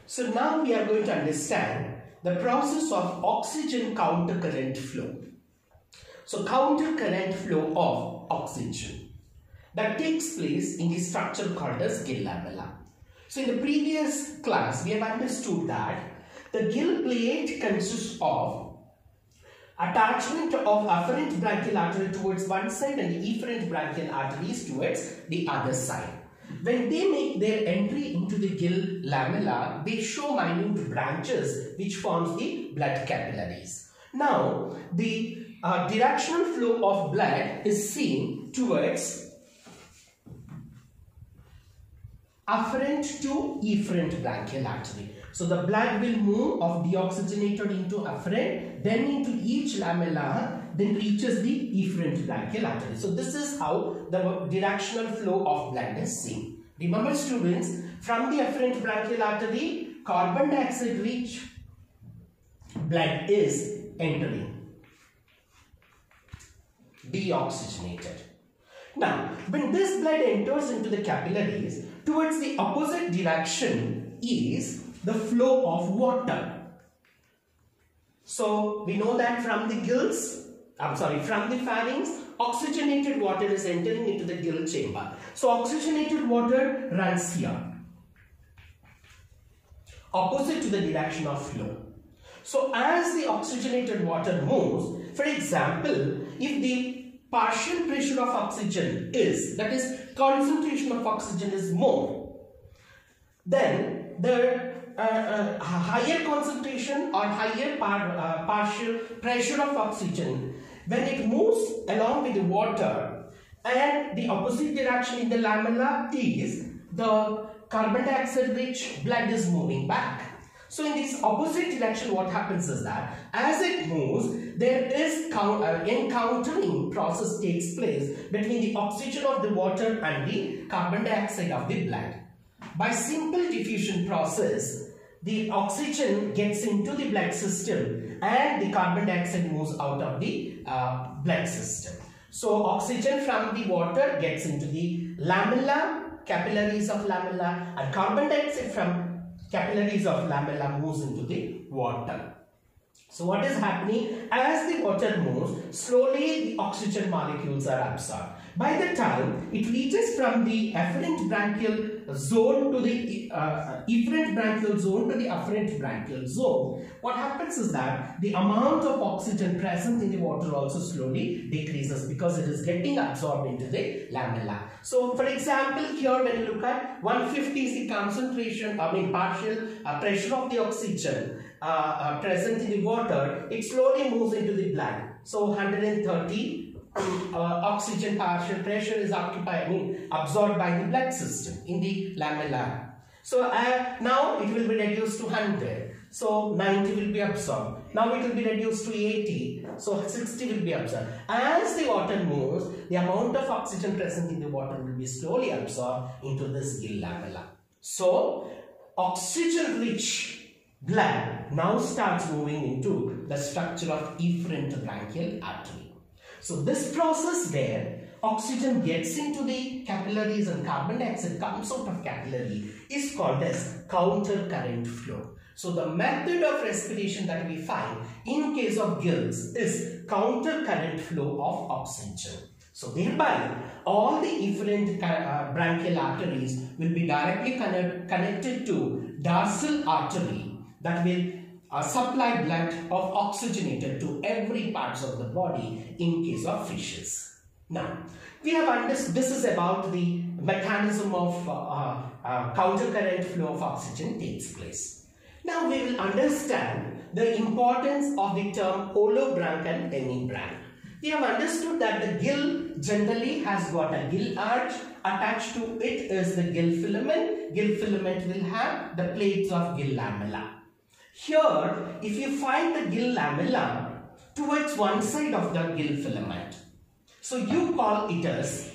So now we are going to understand the process of oxygen countercurrent flow. So countercurrent flow of oxygen that takes place in the structure called as gill lamella. So in the previous class we have understood that the gill plate consists of attachment of afferent branchial artery towards one side and the efferent branchial arteries towards the other side. When they make their entry into the gill lamella, they show minute branches which forms the blood capillaries. Now, the directional flow of blood is seen towards afferent to efferent branchial artery. So the blood will move of deoxygenated into afferent, then into each lamella, then reaches the efferent branchial artery. So this is how the directional flow of blood is seen. Remember students, from the afferent branchial artery, carbon dioxide rich blood is entering, deoxygenated. Now, when this blood enters into the capillaries, towards the opposite direction is the flow of water. So we know that from the gills, from the pharynx, oxygenated water is entering into the gill chamber. So oxygenated water runs here, opposite to the direction of flow. So as the oxygenated water moves, for example, if the partial pressure of oxygen is, that is concentration of oxygen is more, then the higher concentration or higher partial pressure of oxygen, when it moves along with the water and the opposite direction in the lamella is the carbon dioxide rich blood is moving back. So in this opposite direction, what happens is that as it moves, there is encountering process takes place between the oxygen of the water and the carbon dioxide of the blood. By simple diffusion process, the oxygen gets into the blood system and the carbon dioxide moves out of the blood system. So oxygen from the water gets into the lamella, capillaries of lamella, and carbon dioxide from capillaries of lamella moves into the water. So what is happening? As the water moves, slowly the oxygen molecules are absorbed. By the time it reaches from the afferent branchial zone to the efferent branchial zone to the afferent branchial zone, what happens is that the amount of oxygen present in the water also slowly decreases because it is getting absorbed into the lamella. So for example, here when you look at 150 is the concentration, partial pressure of the oxygen present in the water, it slowly moves into the blood. So 130 oxygen partial pressure is absorbed by the blood system in the lamella. So now it will be reduced to 100. So 90 will be absorbed. Now it will be reduced to 80. So 60 will be absorbed. As the water moves, the amount of oxygen present in the water will be slowly absorbed into this gill lamella. So oxygen rich blood now starts moving into the structure of efferent branchial artery. So this process where oxygen gets into the capillaries and carbon dioxide comes out of capillary is called as countercurrent flow. So the method of respiration that we find in case of gills is countercurrent flow of oxygen. So thereby all the efferent branchial arteries will be directly connected to dorsal artery that will supply blood of oxygenated to every parts of the body in case of fishes. Now, we have understood this is about the mechanism of countercurrent flow of oxygen takes place. Now we will understand the importance of the term holobranch and hemibranch. We have understood that the gill generally has got a gill arch. Attached to it is the gill filament. Gill filament will have the plates of gill lamella. Here, if you find the gill lamella towards one side of the gill filament, so you call it as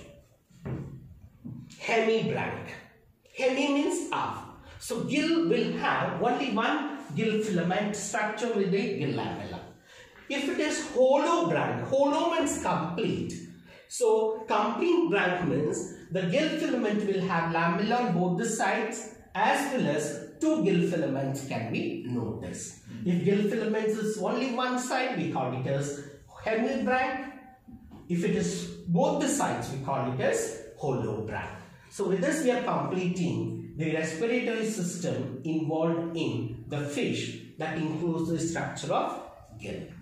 hemibranch. Hemi means half. So gill will have only one gill filament structure with the gill lamella. If it is holobranch, holo means complete. So complete branch means the gill filament will have lamella on both the sides as well as two gill filaments can be noticed. If gill filaments is only one side, we call it as hemibrand. If it is both the sides, we call it as holobrand. So with this we are completing the respiratory system involved in the fish, that includes the structure of gill.